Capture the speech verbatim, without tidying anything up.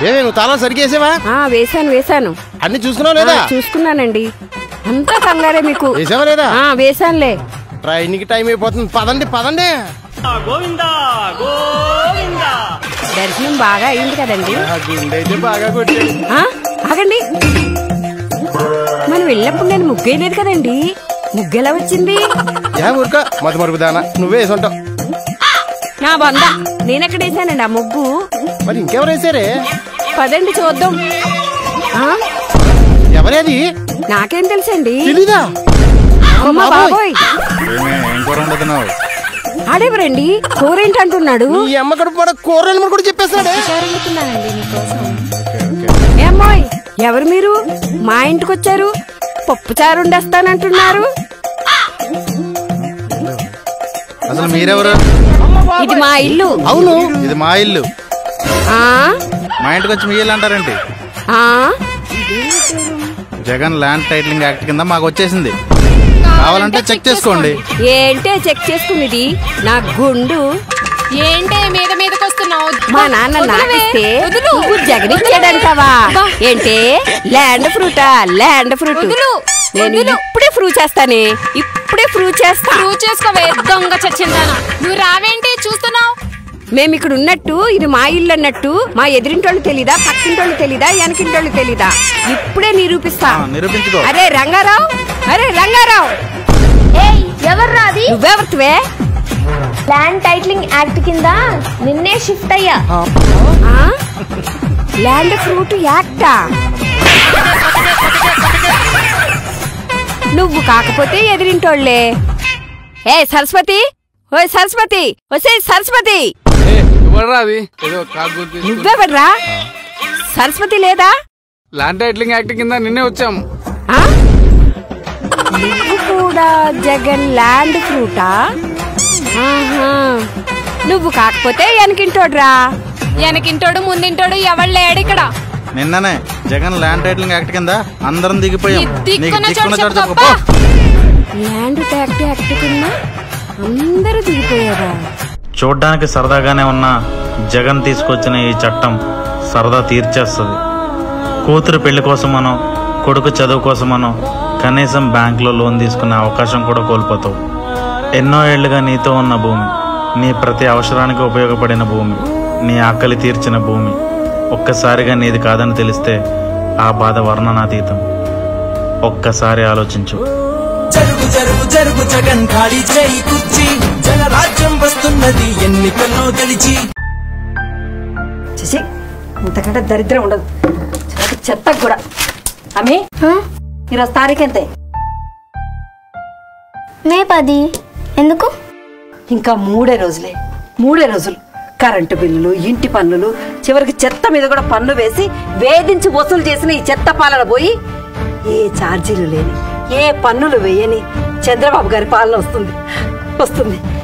నువ్వు తాళం సరిగ్గా వేసావా? వేసాను వేసాను. అన్ని చూసుకున్నావు లేదా? చూసుకున్నానండి. అంతా కంగారే మీకు. వేసావా లేదా? వేసానులే. ట్రైన్కి టైం అయిపోతుంది. పదండి పదండి. దర్శనం బాగా అయింది కదండి. గుండైతే బాగా కొట్టాడు. ఆగండి, మనం వెళ్ళినప్పుడు నేను ముగ్గేయలేదు కదండి. ముగ్గెలా వచ్చింది? ఊరుక మత మరుపు దానా, నువ్వే వేసుంటావు. నా బంద, నేనెక్కడ వేసానండి ఆ ముగ్గు? మరి ఇంకెవరు వేసారే? పదండి చూద్దాం. ఎవరేది? నాకేం తెలుసండి. తెలీదా? అమ్మ బాబోయ్, ఆడెవరండి? కూరేంటి అంటున్నాడు. ఈ అమ్మ కడుపు కూడా కూరలు కూడా చెప్పేస్తాడే. ఏమ్మాయ్, ఎవరు మీరు? మా ఇంటికి వచ్చారు, పప్పు చారు వండేస్తానంటున్నారు. అసలు మీరెవరు? ఇది మా ఇల్లు. అవును, ఇది మా ఇల్లు. మా ఇంటికి వచ్చి మీ ఇల్లు అంటారేంటి? జగన్ ల్యాండ్ టైటిలింగ్ యాక్ట్ కింద మాకు వచ్చేసింది. కావాలంటే చెక్ చేసుకోండి. ఏంటే చెక్ చేసుకునేది? నా గుండు ఏంటే మీద మీదకి వస్తున్నావు? మా నాన్న నాకిస్తే నువ్వు జగన్ ఇచ్చాడంటావా? ఏంటే ల్యాండ్ ఫ్రూటా? ల్యాండ్ ఫ్రూట్ నేను ఇప్పుడే ప్రూవ్ చేస్తానే, ఇప్పుడే ప్రూవ్ చేస్తా. ప్రూవ్ చేసుకోవే దొంగ చచ్చిందానా. నువ్వు రావేంటి చూస్తున్నావు? మేము ఇక్కడ ఉన్నట్టు ఇది మా ఇల్లు అన్నట్టు మా ఎదిరింటోళ్ళు తెలీదా? పక్కింటోళ్ళు తెలీదా? వెనకింటోళ్ళు తెలీదా? ఇప్పుడే నిరూపిస్తా. నిరూపించుకో. అరే రంగారావు, అరే రంగారావు, ఎవర్రా అది? నువ్వెవరివే? ల్యాండ్ టైటిలింగ్ యాక్ట్ కింద నిన్నే షిఫ్ట్ అయ్యా. ల్యాండ్ ఫ్రూట్ యాక్టా? నువ్వు కాకపోతే ఎదిరింటోళ్లే. ఏ సరస్వతి, ఓ సరస్వతి, వసే సరస్వతి, నువ్వెవడ్రా? సరస్వతి లేదా? ల్యాండ్ టైటిలింగ్ యాక్ట్ కింద నిన్నే వచ్చాం. నువ్వు కూడా జగన్ ల్యాండ్ ఫ్రూటా? నువ్వు కాకపోతే వెనకింటోడ్రా. వెనకింటోడు ముందింటోడు ఎవడు లేడు ఇక్కడ. నిన్ననే జగన్ ల్యాండ్ టైటిలింగ్ యాక్ట్ కింద అందరం దిగిపోయాం. ల్యాండ్ ట్యాక్ట్ యాక్ట్ కింద అందరూ దిగిపోయారా? చూడ్డానికి సరదాగానే ఉన్న జగన్ తీసుకొచ్చిన ఈ చట్టం సరదా తీర్చేస్తుంది. కూతురు పెళ్లి కోసమనో కొడుకు చదువు కోసమనో కనీసం బ్యాంకులో లోన్ తీసుకునే అవకాశం కూడా కోల్పోతావు. ఎన్నో ఏళ్లుగా నీతో ఉన్న భూమి, నీ ప్రతి అవసరానికి ఉపయోగపడిన భూమి, నీ ఆకలి తీర్చిన భూమి ఒక్కసారిగా నీది కాదని తెలిస్తే ఆ బాధ వర్ణనాతీతం. ఒక్కసారి ఆలోచించు. జరుగు జరుగు జరుగు జగన్ ఖాళీ చేయి కుర్చీ, జనరాజ్యం వస్తున్నది ఎన్నికల్లో గెలిచి. చూసి ఇంతకంటే దరిద్రం ఉండదు. చెత్త కూడా. అమ్మి, ఈరోజు తారీఖు ఎంతే? మే పది. ఎందుకు? ఇంకా మూడే రోజులే, మూడే రోజులు. కరెంటు బిల్లులు, ఇంటి పన్నులు, చివరికి చెత్త మీద కూడా పన్ను వేసి వేధించి వసూలు చేసిన ఈ చెత్త పాలన పోయి ఏ ఛార్జీలు లేని, ఏ పన్నులు వేయని చంద్రబాబు గారి పాలన వస్తుంది వస్తుంది